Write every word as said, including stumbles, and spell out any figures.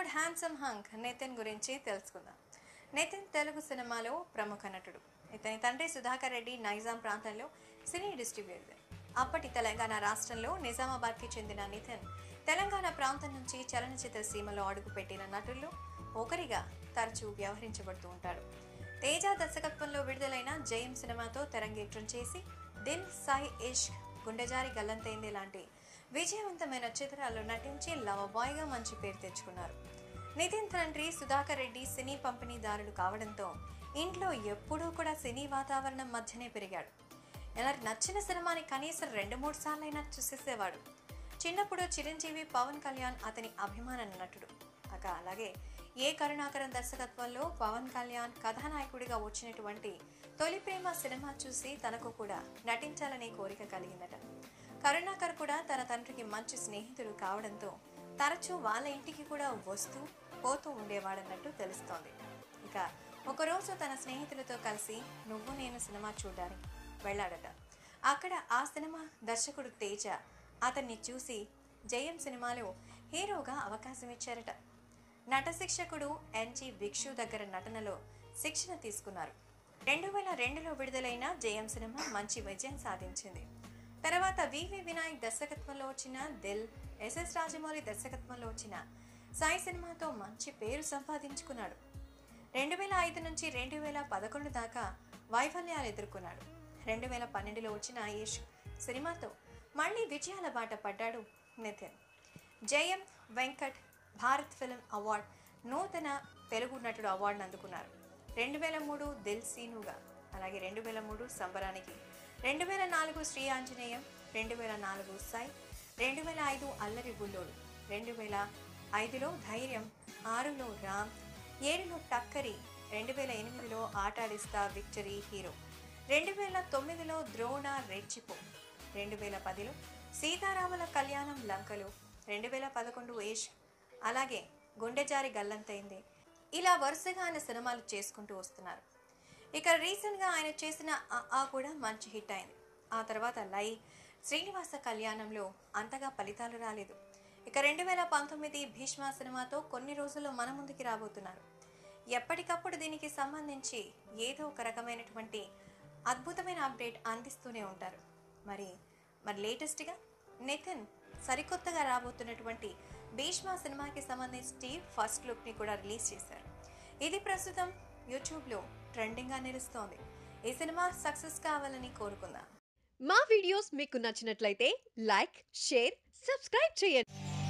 Bollywood handsome hunk Nitin గురించి తెలుసుకుందాం. నితిన్ తెలుగు సినిమాలో ప్రముఖ నటుడు. ఇతని తండ్రి సుధాకర్ రెడ్డి నైజాం ప్రాంతంలో సినీ డిస్ట్రిబ్యూటర్. అప్పటి తెలంగాణ రాష్ట్రంలో నిజామాబాద్కి చెందిన నితిన్ తెలంగాణ ప్రాంతం నుంచి చలనచిత్ర సీమలో అడుగుపెట్టిన నటుల్లో ఒకరిగా తరచూ వ్యవహరించబడుతూ ఉంటాడు. తేజ దర్శకత్వంలో విడుదలైన జయం సినిమాతో తెరంగేట్రం చేసి దిల్ సాయి ఇష్క్, గుండెజారి గల్లంతైంది లాంటి విజయవంతమైన చిత్రాల్లో నటించి లవ్ బాయ్గా మంచి పేరు తెచ్చుకున్నారు. నితిన్ తండ్రి సుధాకర్ రెడ్డి సినీ పంపిణీదారుడు కావడంతో ఇంట్లో ఎప్పుడూ కూడా సినీ వాతావరణం మధ్యనే పెరిగాడు. ఇలా నచ్చిన సినిమాని కనీసం రెండు మూడు సార్లైనా చూసేసేవాడు. చిన్నప్పుడు చిరంజీవి, పవన్ కళ్యాణ్ అతని అభిమాన నటుడు. అక అలాగే ఏ కరుణాకరం దర్శకత్వంలో పవన్ కళ్యాణ్ కథానాయకుడిగా వచ్చినటువంటి తొలి ప్రేమ సినిమా చూసి తనకు కూడా నటించాలనే కోరిక కలిగిందట. కరుణాకర్ కూడా తన తండ్రికి మంచి స్నేహితుడు కావడంతో తరచూ వాళ్ళ ఇంటికి కూడా వస్తూ పోతూ ఉండేవాడన్నట్టు తెలుస్తోంది. ఇక ఒకరోజు తన స్నేహితులతో కలిసి నువ్వు నేను సినిమా చూడడానికి వెళ్ళాడట. అక్కడ ఆ సినిమా దర్శకుడు తేజ అతన్ని చూసి జయం సినిమాలో హీరోగా అవకాశం ఇచ్చారట. నట శిక్షకుడు ఎన్జి భిక్షు దగ్గర నటనలో శిక్షణ తీసుకున్నారు. రెండు వేల రెండులో విడుదలైన జయం సినిమా మంచి విజయం సాధించింది. తర్వాత వివి వినాయక్ దర్శకత్వంలో వచ్చిన దిల్, ఎస్ఎస్ రాజమౌళి దర్శకత్వంలో వచ్చిన సాయి సినిమాతో మంచి పేరు సంపాదించుకున్నాడు. రెండు వేల ఐదు నుంచి రెండు వేల పదకొండు దాకా వైఫల్యాలు ఎదుర్కొన్నాడు. రెండు వేల పన్నెండులో వచ్చిన ఇష్ సినిమాతో మళ్లీ విజయాల బాట పడ్డాడు నితిన్. జయం, వెంకట్, భారత్ ఫిల్మ్ అవార్డ్, నూతన తెలుగు నటుడు అవార్డును అందుకున్నారు. రెండు వేల మూడు దిల్ సీనుగా, అలాగే రెండు వేల మూడు సంబరానికి, రెండు వేల నాలుగు శ్రీ ఆంజనేయం, రెండు వేల నాలుగు సై, రెండు వేల ఐదు అల్లరి బుల్లోడు, రెండు వేల ఐదులో ధైర్యం, ఆరులో రామ్, ఏడులో టక్కరి, రెండు వేల ఎనిమిదిలో ఆటాడిస్తా విక్టరీ హీరో, రెండు వేల తొమ్మిదిలో ద్రోణ రెచ్చిపో, రెండు వేల పదిలో సీతారాముల కళ్యాణం లంకలు, రెండు వేల పదకొండు ఏష్, అలాగే గుండెజారి గల్లంతైంది, ఇలా వరుసగా ఆయన సినిమాలు చేసుకుంటూ వస్తున్నారు. ఇక రీసెంట్గా ఆయన చేసిన ఆ కూడా మంచి హిట్ అయింది. ఆ తర్వాత లై, శ్రీనివాస కళ్యాణంలో అంతగా ఫలితాలు రాలేదు. ఇక రెండు వేల పంతొమ్మిది భీష్మ సినిమాతో కొన్ని రోజుల్లో మన ముందుకి రాబోతున్నారు. ఎప్పటికప్పుడు దీనికి సంబంధించి ఏదో ఒక రకమైనటువంటి అద్భుతమైన అప్డేట్ అందిస్తూనే ఉంటారు. మరి మరి లేటెస్ట్గా నితిన్ సరికొత్తగా రాబోతున్నటువంటి భీష్మ సినిమాకి సంబంధించి ఫస్ట్ లుక్ని కూడా రిలీజ్ చేశారు. ఇది ప్రస్తుతం యూట్యూబ్లో ట్రెండింగ్గా నిలుస్తోంది. ఈ సినిమా సక్సెస్ కావాలని కోరుకుందాం. మా వీడియోస్ మీకు నచ్చినట్లయితే లైక్, షేర్, సబ్స్క్రైబ్ చేయండి.